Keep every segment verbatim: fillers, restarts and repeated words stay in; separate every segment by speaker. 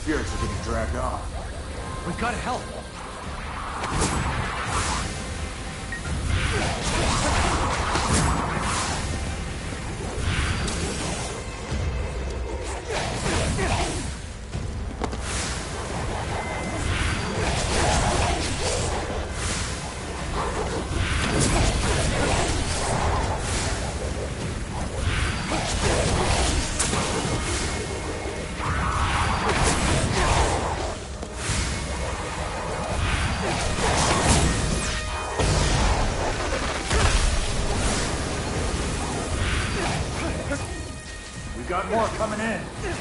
Speaker 1: spirits are getting dragged on.
Speaker 2: We've got to help.
Speaker 1: Got more coming in.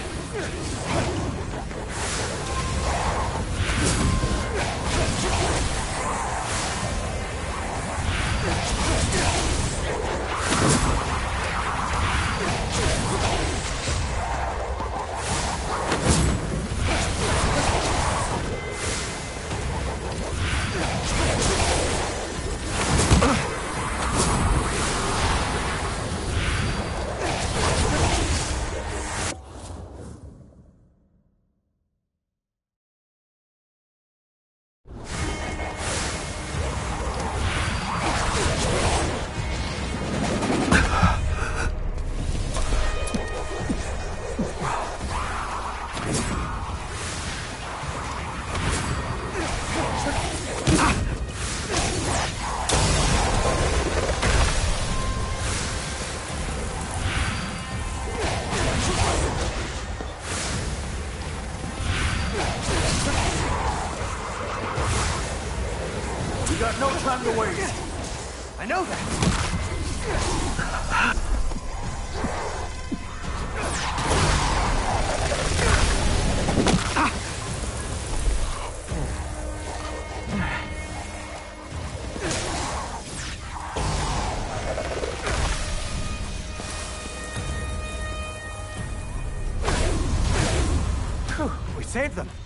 Speaker 1: We got no time to waste.
Speaker 2: I know that. Whew, we saved them.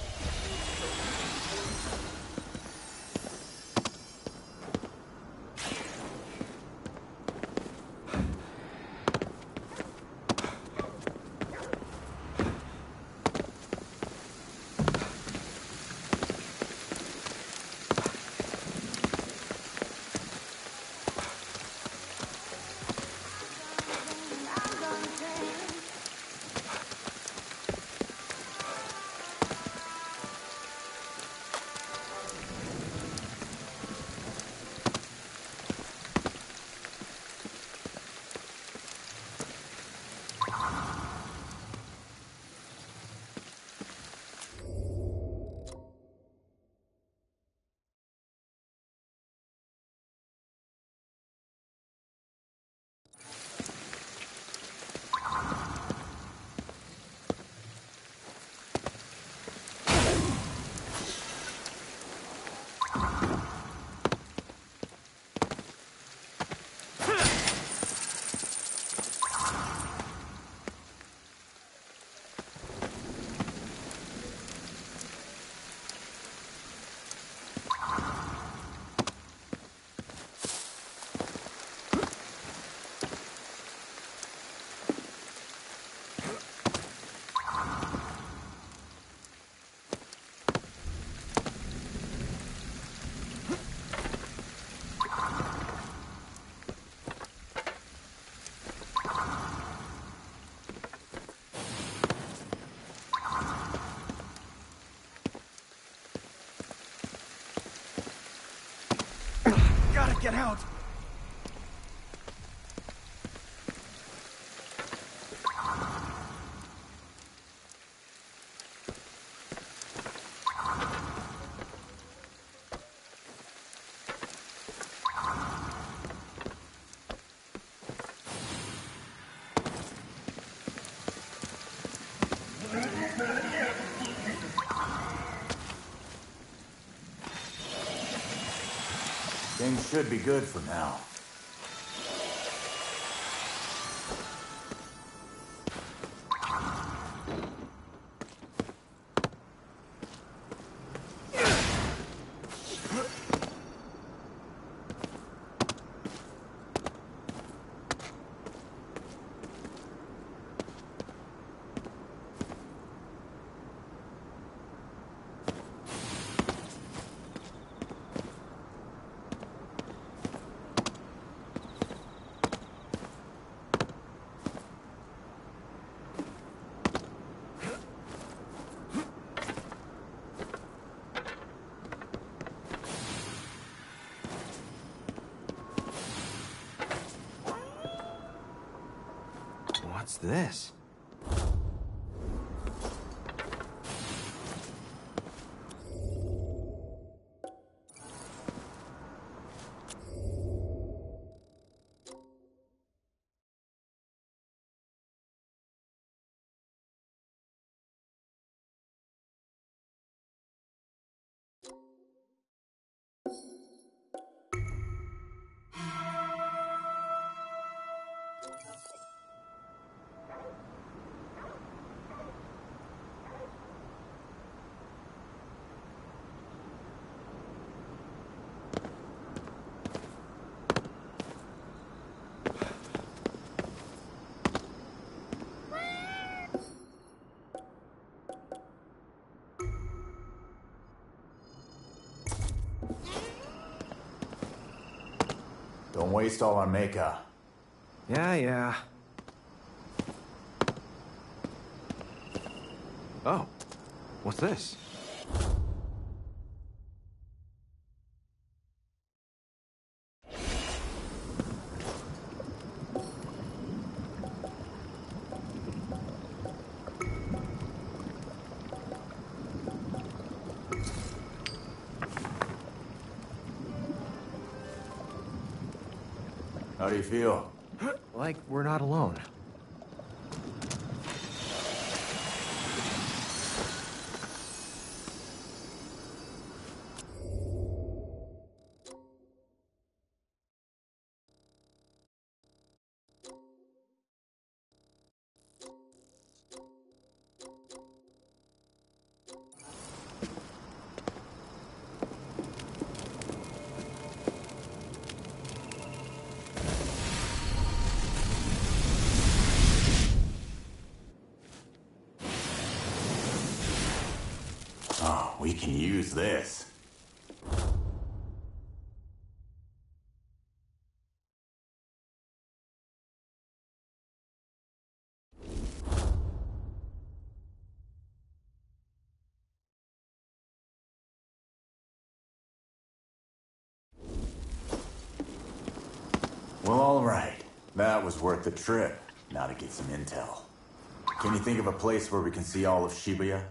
Speaker 2: Gotta get out.
Speaker 1: Things should be good for now.
Speaker 2: What's this?
Speaker 1: Don't waste all our makeup.
Speaker 2: Yeah, yeah. Oh, what's this?
Speaker 1: How do you feel?
Speaker 2: Like we're not alone.
Speaker 1: Oh, we can use this. Well, all right. That was worth the trip. Now to get some intel. Can you think of a place where we can see all of Shibuya?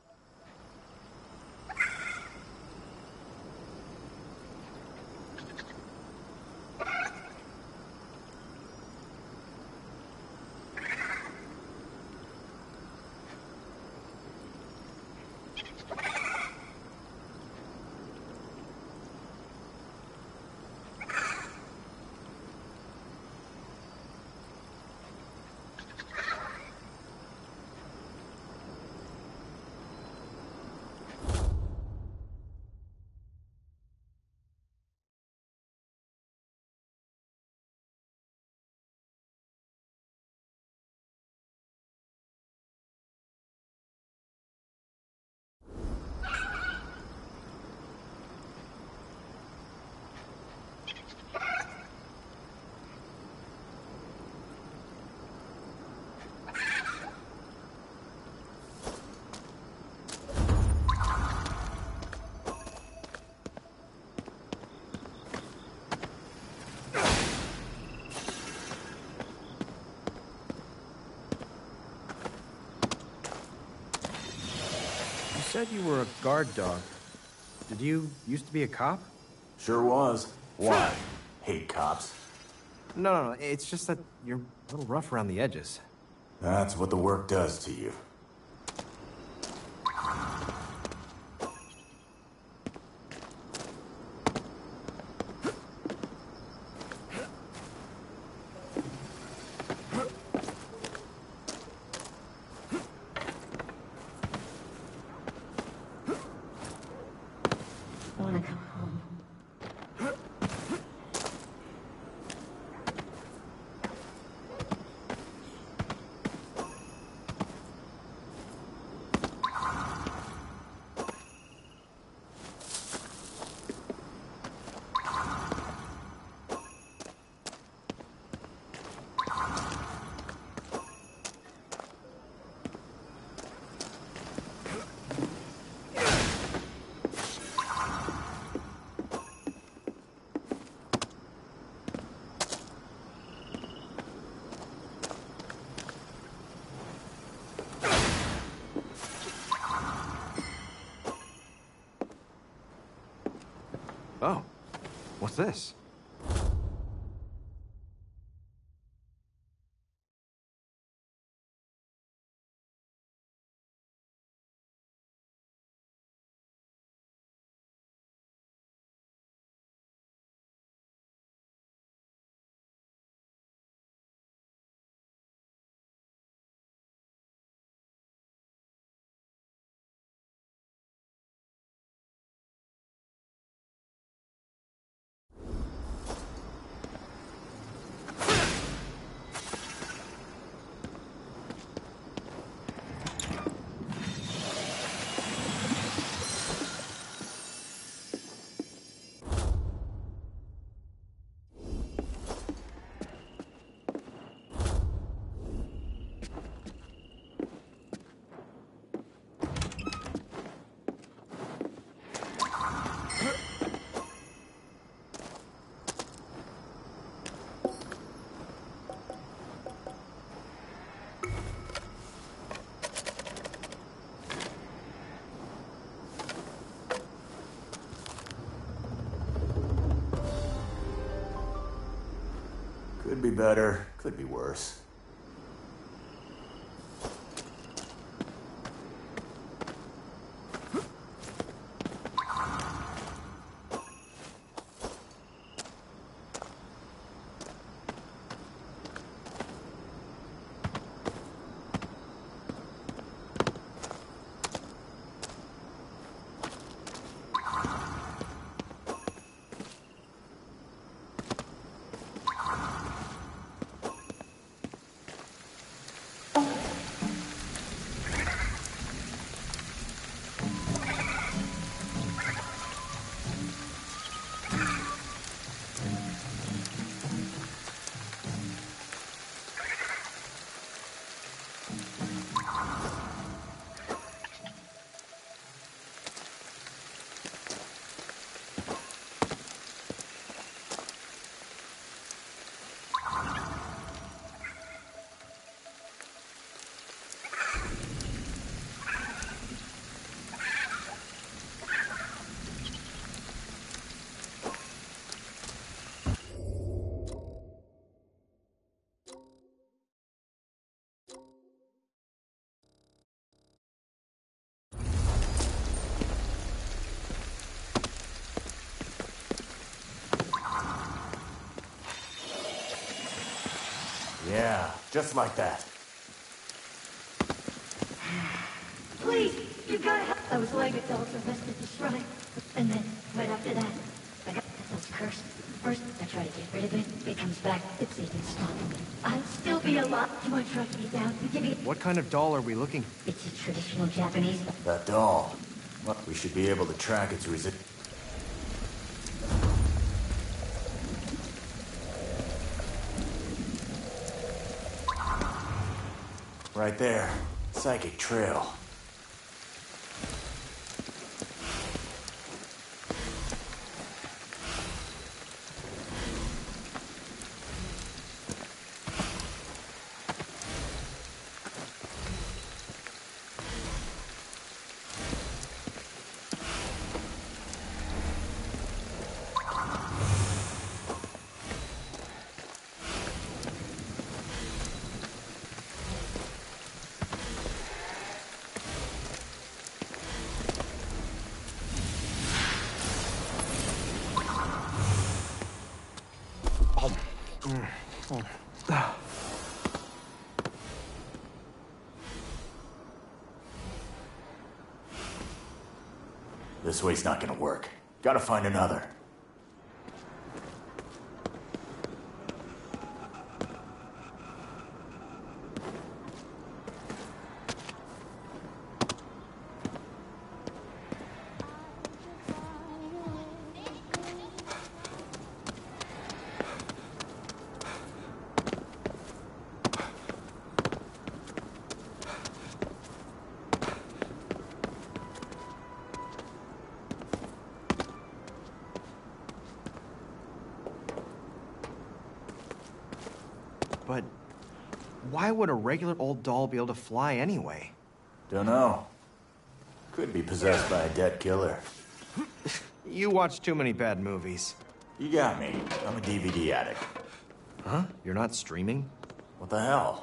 Speaker 2: You said you were a guard dog. Did you used to be a cop?
Speaker 1: Sure was. Why? Hate cops.
Speaker 2: No, no, no. It's just that you're a little rough around the edges.
Speaker 1: That's what the work does to you.
Speaker 3: Wanna come home?
Speaker 2: this?
Speaker 1: Could be better, could be worse. Yeah, just like that.
Speaker 3: Please, you gotta help. I was laying it down for Mister Destroy. And then, right after that, I got those cursed. First, I try to get rid of it. It comes back. It's even stopping me. I'll still be alive. You want to track me down and give me...
Speaker 2: What kind of doll are we looking?
Speaker 3: It's a traditional Japanese...
Speaker 1: That doll. Well, we should be able to track its resi- Right there. Psychic trail. This way's not gonna work. Gotta find another.
Speaker 2: But why would a regular old doll be able to fly anyway?
Speaker 1: Dunno. Could be possessed by a dead killer.
Speaker 2: You watch too many bad movies.
Speaker 1: You got me. I'm a D V D addict.
Speaker 2: Huh? You're not streaming?
Speaker 1: What the hell?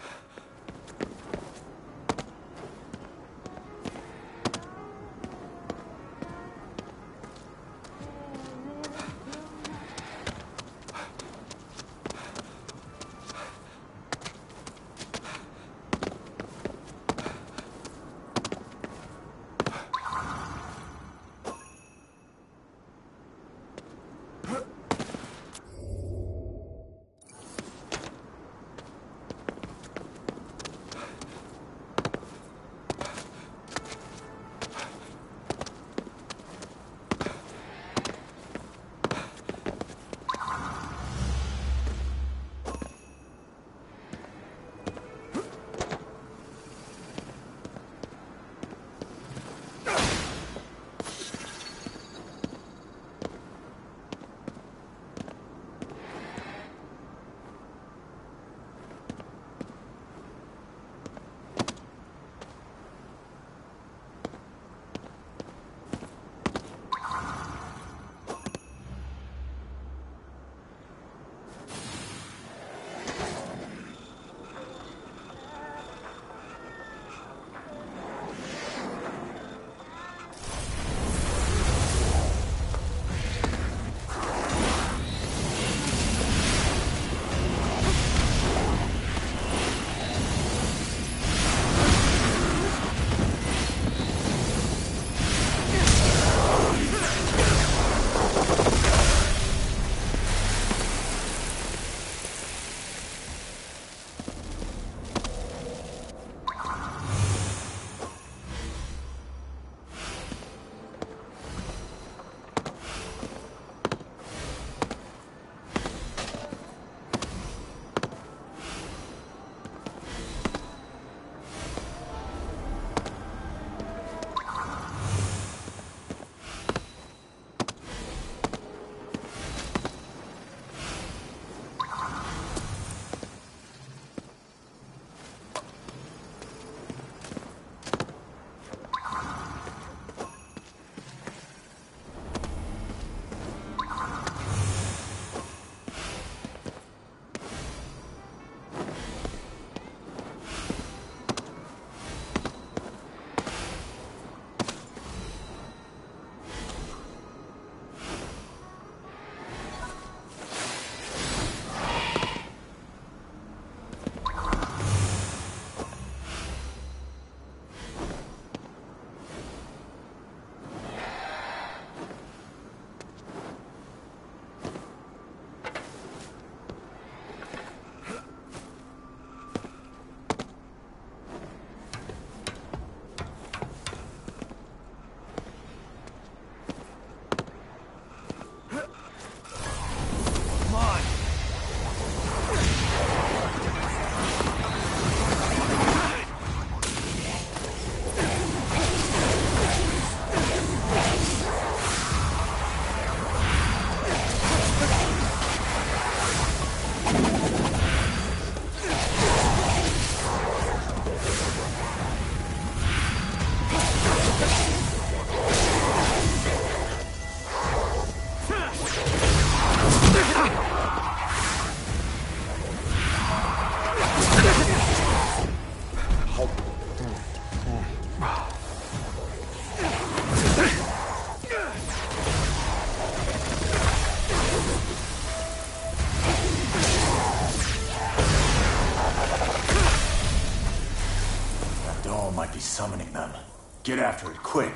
Speaker 1: Might be summoning them. Get after it, quick.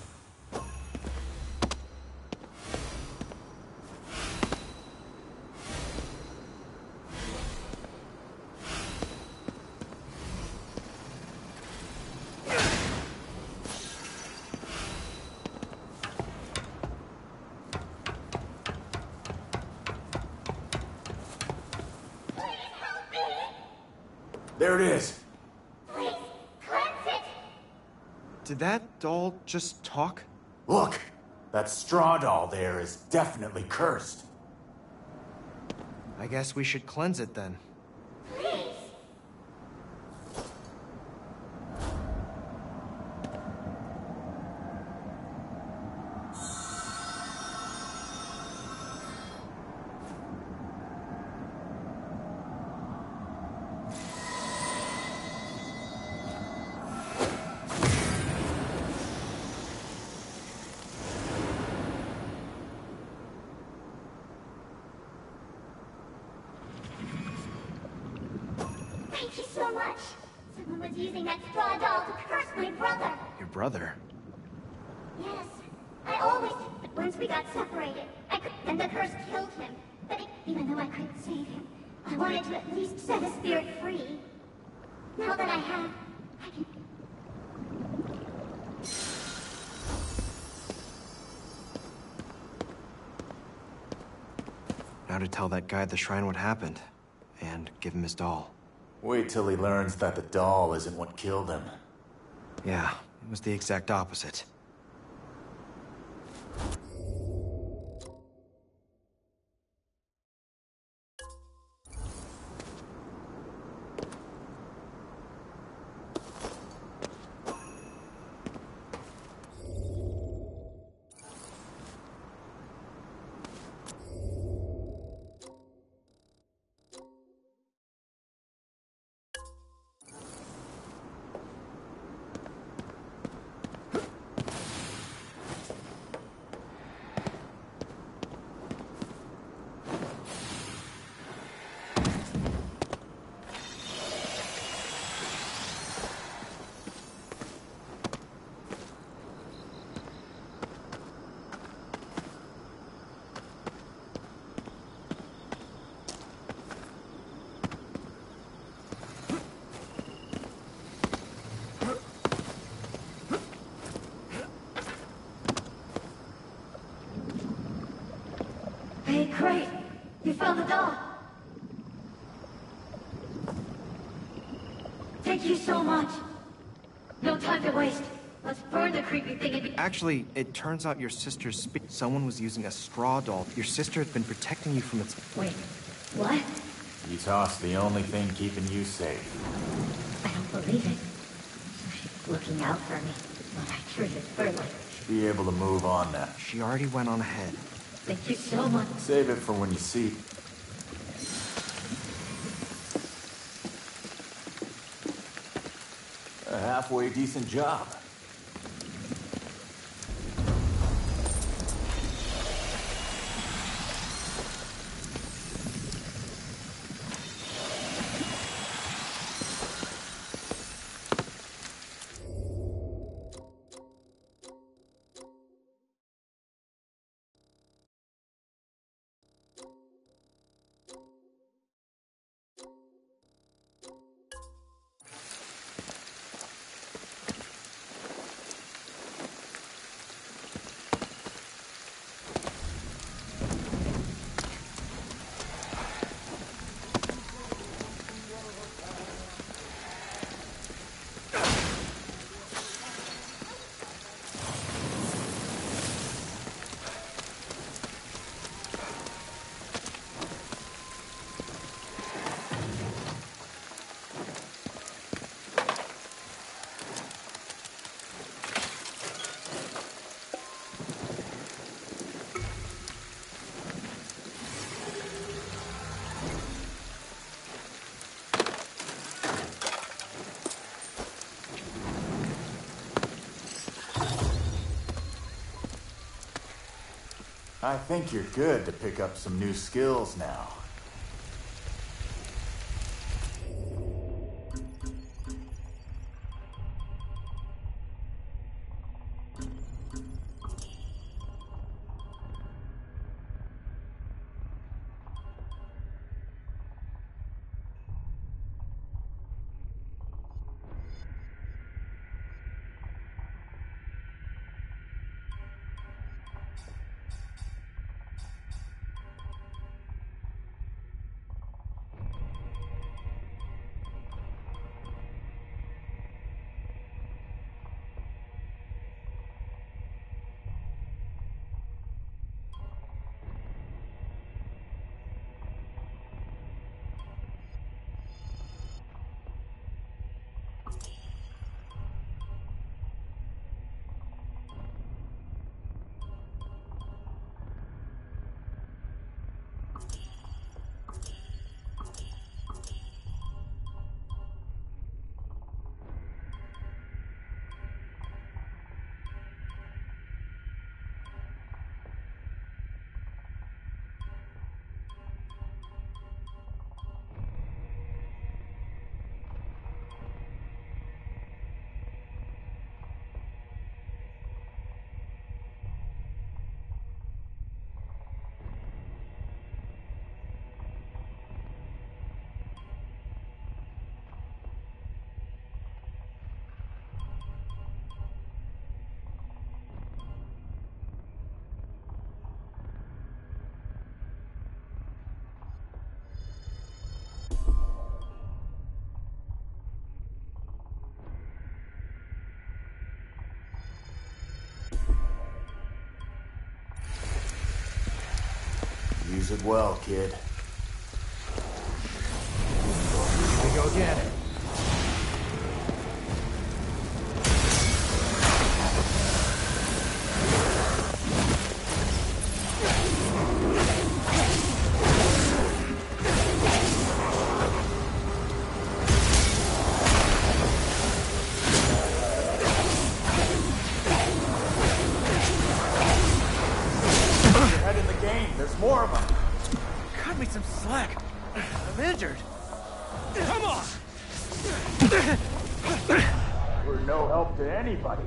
Speaker 1: There it is.
Speaker 2: Did that doll just talk?
Speaker 1: Look, that straw doll there is definitely cursed.
Speaker 2: I guess we should cleanse it then.
Speaker 3: so much. Someone was using that straw doll to curse my brother.
Speaker 2: Your brother?
Speaker 3: Yes, I always did, but once we got separated, I could, and the curse killed him. But it, even though I couldn't save him, I wanted to at least set his spirit free. Now that I have, I can...
Speaker 2: Now to tell that guy at the shrine what happened, and give him his doll.
Speaker 1: Wait till he learns that the doll isn't what killed him.
Speaker 2: Yeah, it was the exact opposite.
Speaker 3: Hey, great! You found the doll! Thank you so much! No time to waste. Let's burn the creepy thing and be-
Speaker 2: Actually, it turns out your sister's spe- someone was using a straw doll. Your sister had been protecting you from its...
Speaker 3: Wait, what?
Speaker 1: You tossed the only thing keeping you safe.
Speaker 3: I don't believe it. So she's looking out for me when I treated her like...
Speaker 1: Should be able to move on now.
Speaker 2: She already went on ahead.
Speaker 3: Thank you so much.
Speaker 1: Save it for when you see. A halfway decent job. I think you're good to pick up some new skills now. Use it well, kid.
Speaker 2: Here we go again.
Speaker 1: More of them.
Speaker 2: Cut me some slack. I'm injured. Come on!
Speaker 1: We're no help to anybody.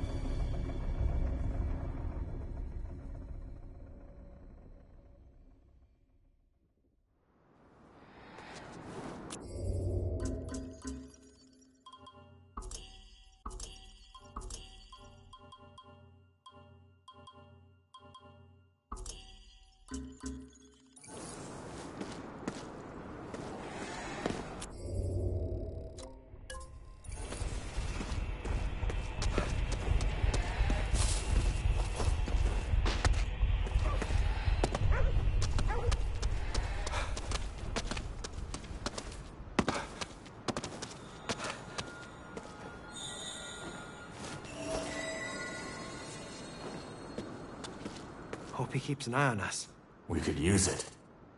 Speaker 2: Hope he keeps an eye on us.
Speaker 1: We could use it.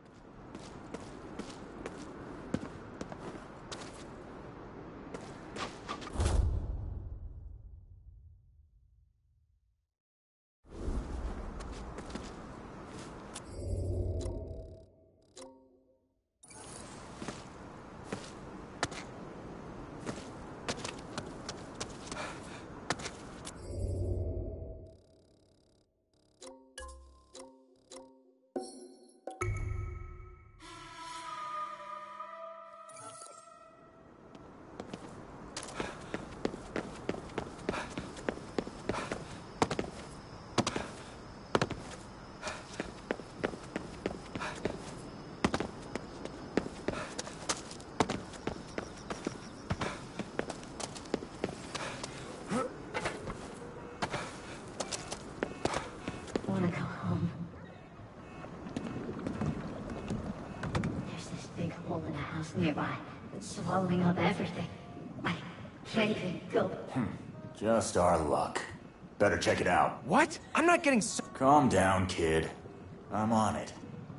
Speaker 3: Nearby. It's swallowing up everything. I can't even go.
Speaker 1: Hmm. Just our luck. Better check it out.
Speaker 2: What? I'm not getting so-
Speaker 1: Calm down, kid. I'm on it.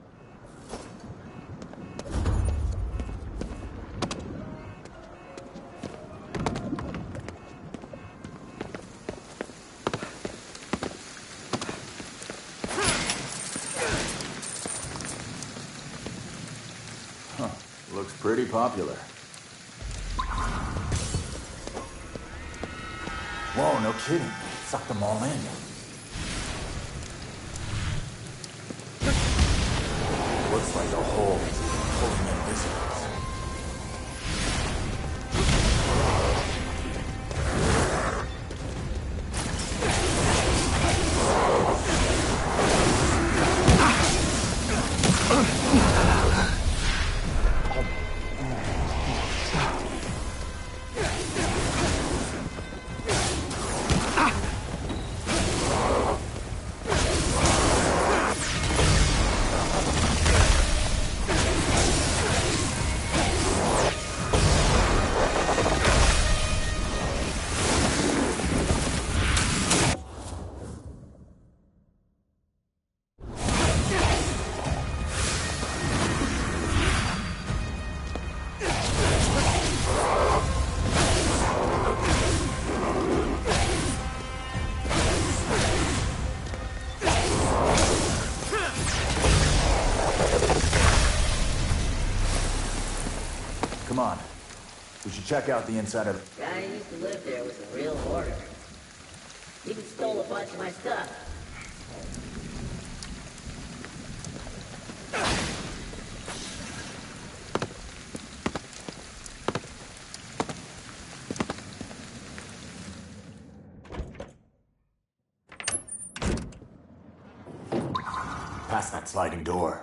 Speaker 1: Looks pretty popular. Whoa, no kidding. Suck them all in. Looks like the hole is pulling in visitors. Come on. We should check out the inside of...
Speaker 4: Guy who used to live there was a real hoarder. Even stole a bunch of my stuff.
Speaker 1: Past that sliding door.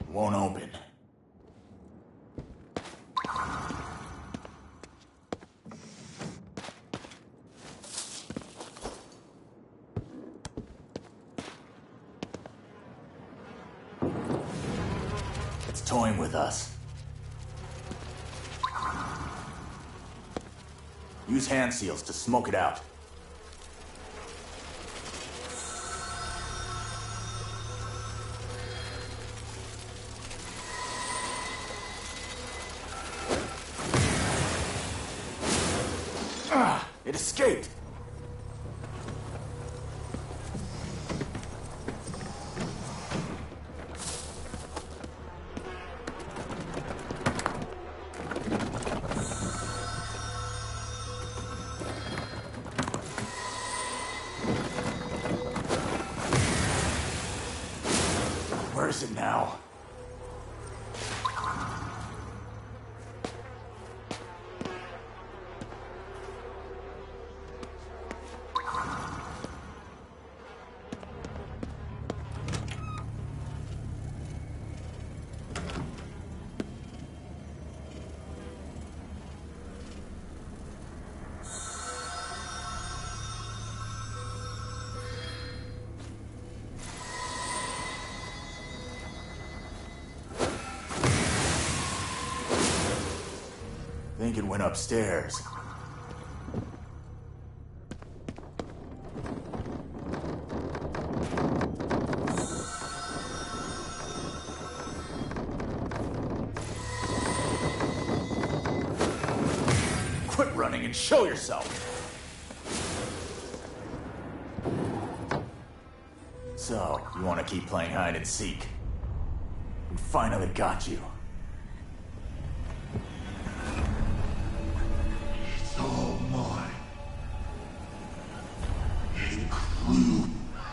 Speaker 1: won't open. It's toying with us. Use hand seals to smoke it out. Ah, it escaped! Where is it now? I think it went upstairs. Quit running and show yourself! So, you want to keep playing hide and seek? We finally got you.
Speaker 5: All mine. Include.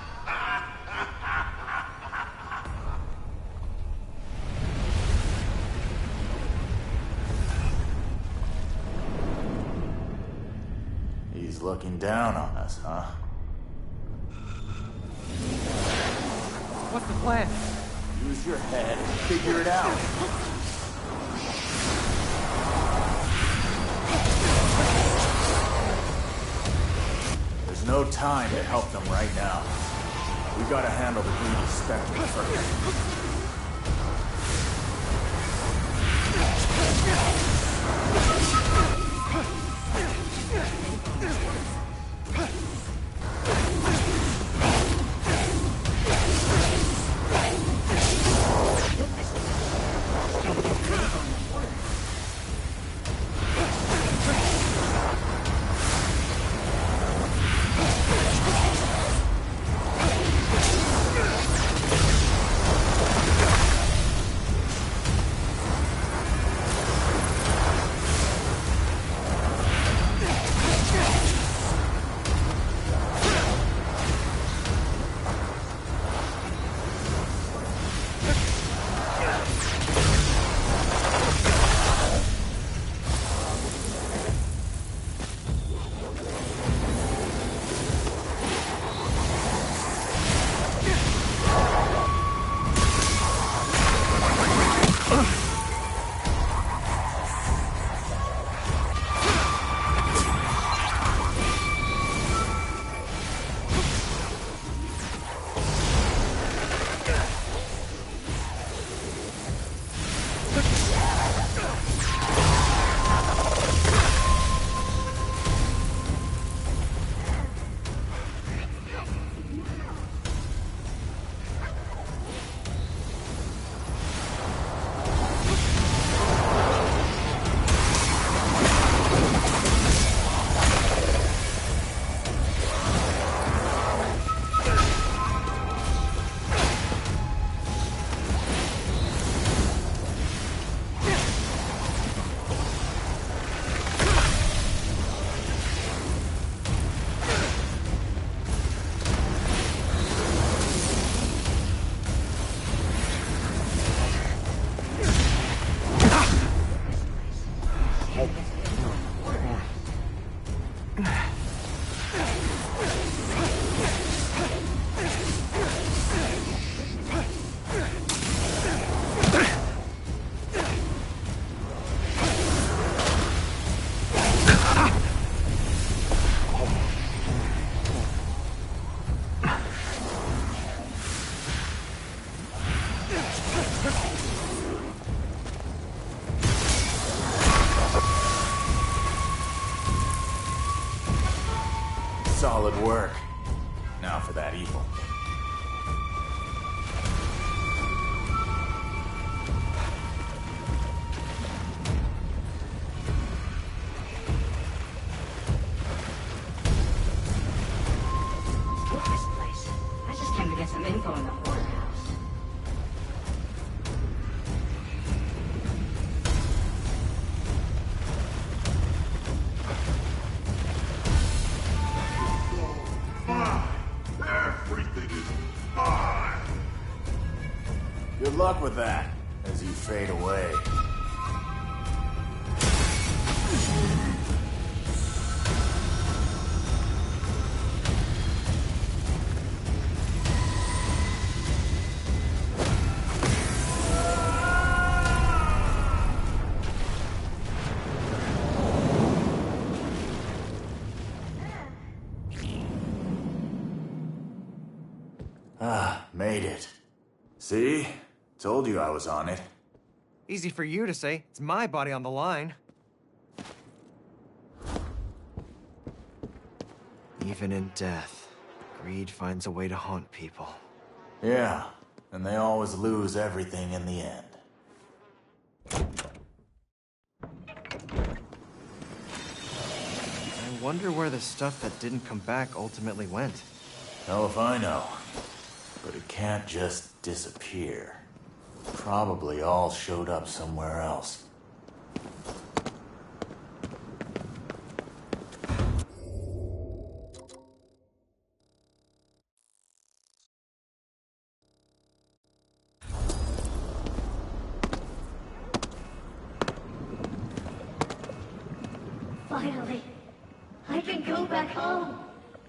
Speaker 1: He's looking down on us, huh?
Speaker 2: What's the plan?
Speaker 1: Use your head and figure it out. There's no time to help them right now. We gotta handle the greedy spectre first. Solid work. Now for that evil.
Speaker 3: This place. I just came to get some info on the Hoarder House.
Speaker 5: Everything is mine.
Speaker 1: Good luck with that, as you fade away. Ah, made it. See? Told you I was on it.
Speaker 2: Easy for you to say. It's my body on the line. Even in death, greed finds a way to haunt people.
Speaker 1: Yeah, and they always lose everything in the end.
Speaker 2: I wonder where the stuff that didn't come back ultimately went.
Speaker 1: Hell if I know. But it can't just disappear. Probably all showed up somewhere else.
Speaker 3: Finally, I can go back home.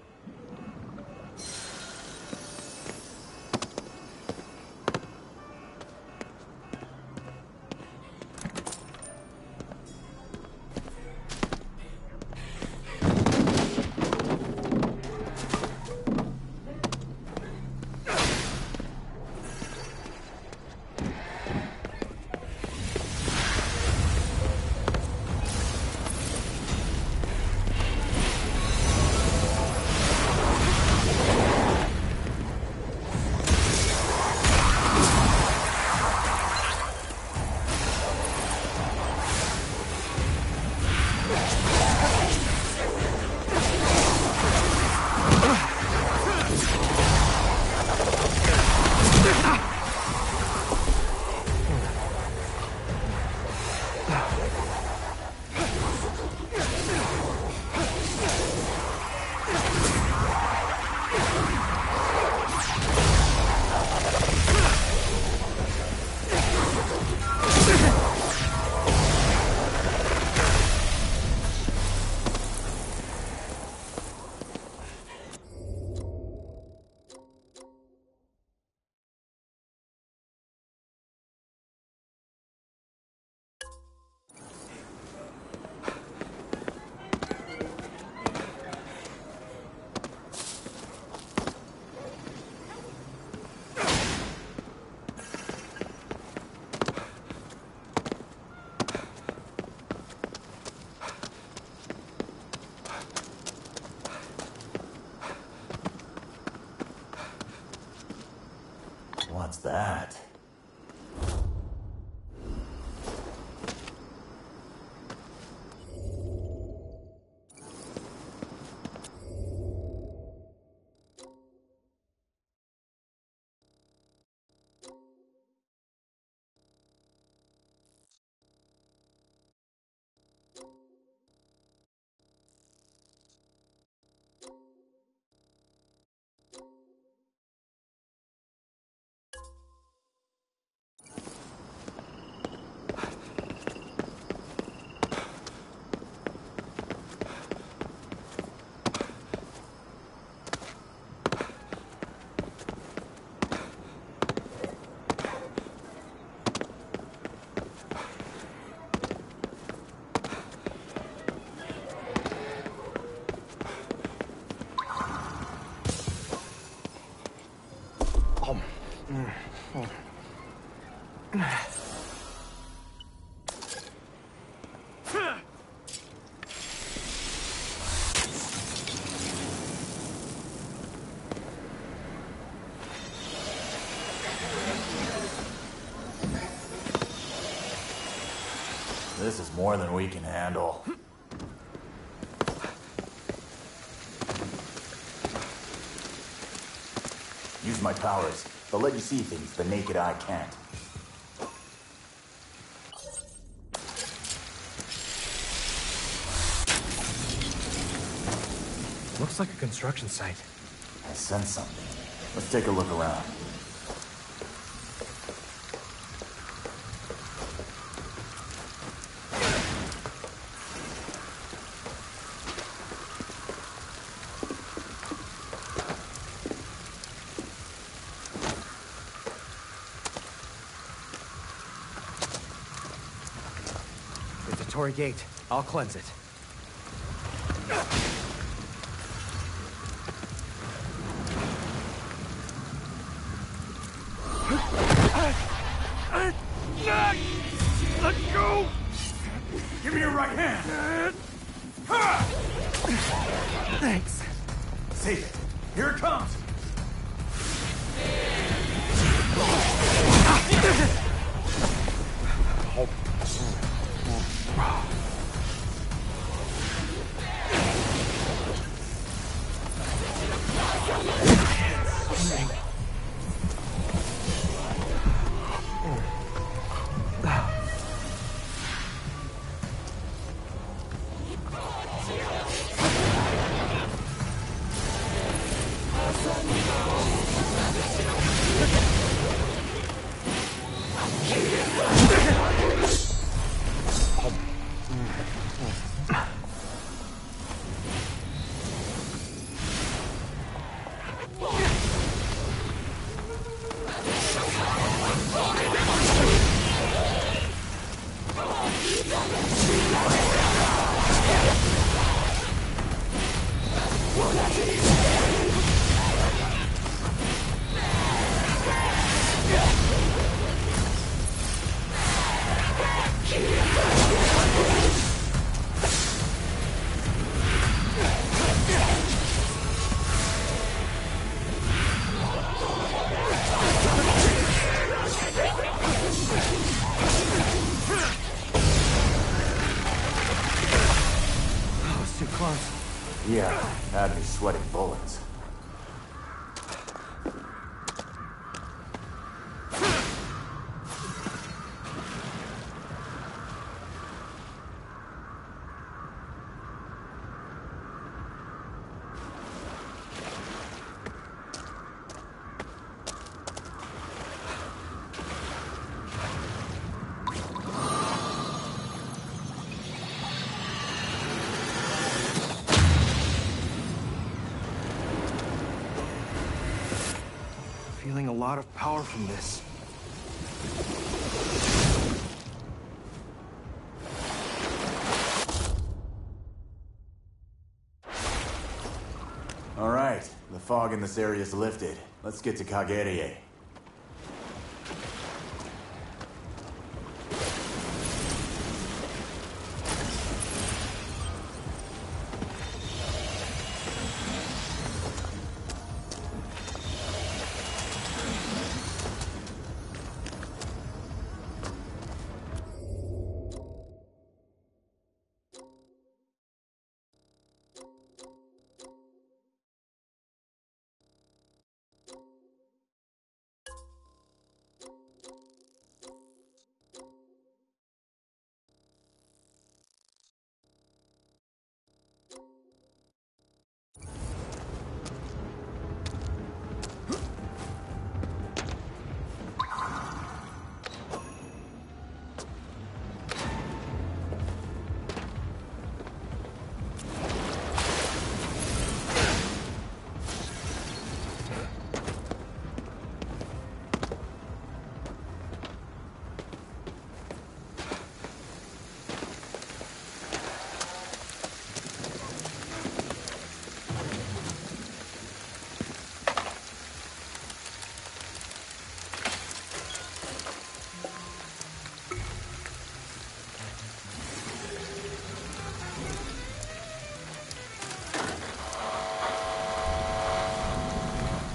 Speaker 1: What's that? this is more than we can handle. Use my powers. They'll let you see things the naked eye can't.
Speaker 2: Looks like a construction site.
Speaker 1: I sense something. Let's take a look around.
Speaker 2: It's a Torii gate. I'll cleanse it.
Speaker 1: Let go! Give me your right hand!
Speaker 2: Thanks.
Speaker 1: Save it. Here it comes! Yeah, had me sweating bullets.
Speaker 2: Feeling a lot of power from this.
Speaker 1: All right, the fog in this area is lifted. Let's get to Kagerie.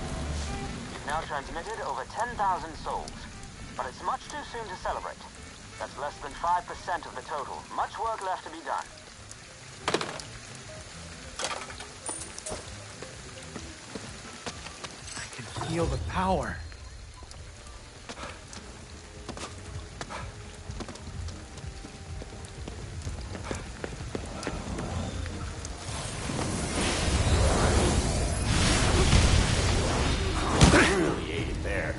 Speaker 6: Transmitted over ten thousand souls, but it's much too soon to celebrate. That's less than five percent of the total. Much work left to be done.
Speaker 2: I can feel the power.
Speaker 1: Really ate it there.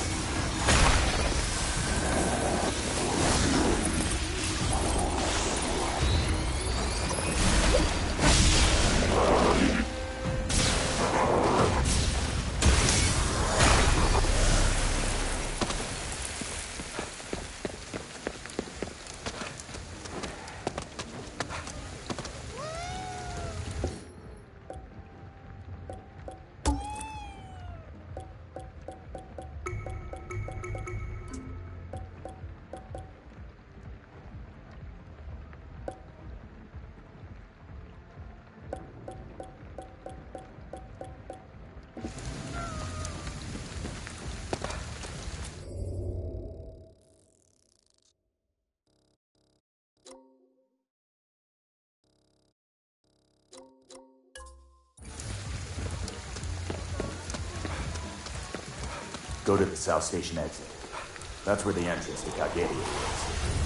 Speaker 1: Go to the South Station exit. That's where the entrance to Kagedi is.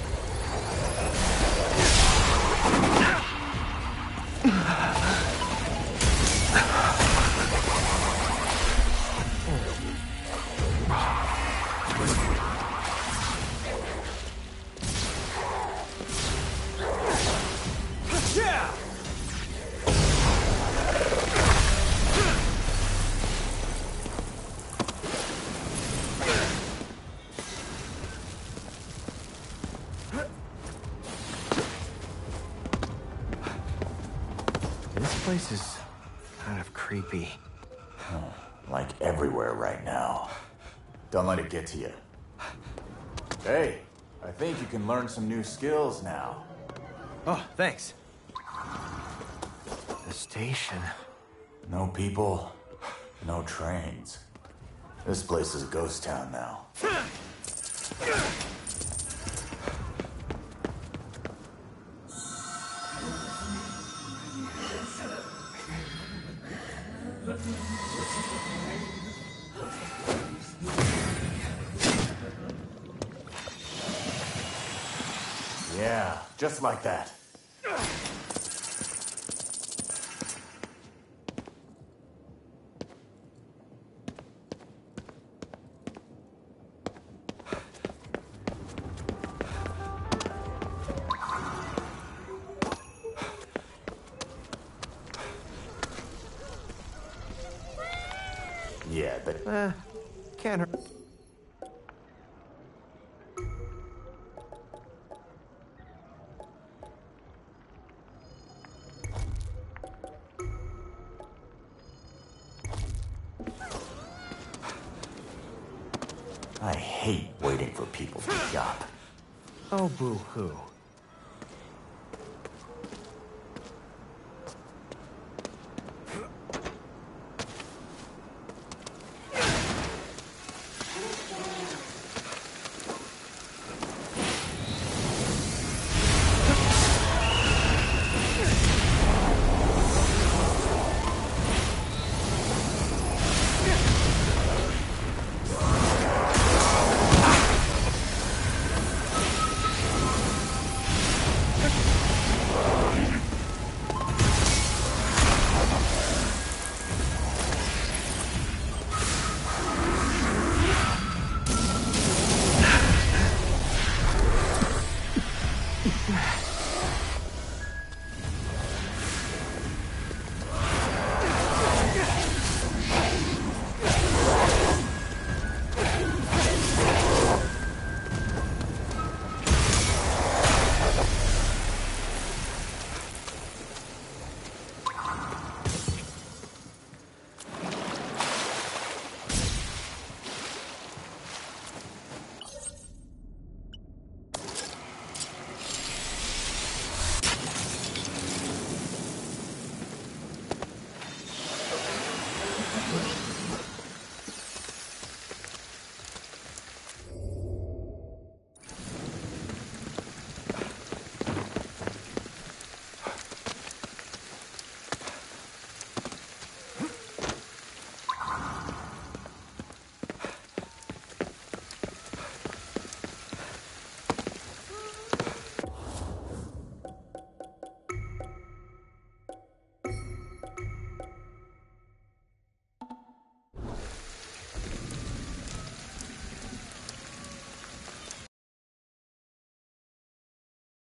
Speaker 2: This place is kind of creepy.
Speaker 1: Like everywhere right now. Don't let it get to you. Hey, I think you can learn some new skills now.
Speaker 2: Oh, thanks. The station.
Speaker 1: No people, no trains. This place is a ghost town now. Yeah, just like that. Yeah, but
Speaker 2: Eh, can't hurt.
Speaker 1: I hate waiting for people to shop.
Speaker 2: Oh, boo-hoo.